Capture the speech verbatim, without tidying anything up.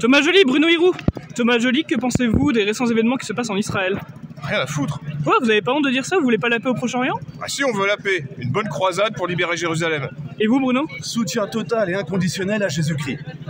Thomas Joly, Bruno Hirou. Thomas Joly, que pensez-vous des récents événements qui se passent en Israël? Rien à foutre. Quoi, vous avez pas honte de dire ça? Vous voulez pas la paix au Proche-Orient? Ah si, on veut la paix. Une bonne croisade pour libérer Jérusalem. Et vous, Bruno? Soutien total et inconditionnel à Jésus-Christ.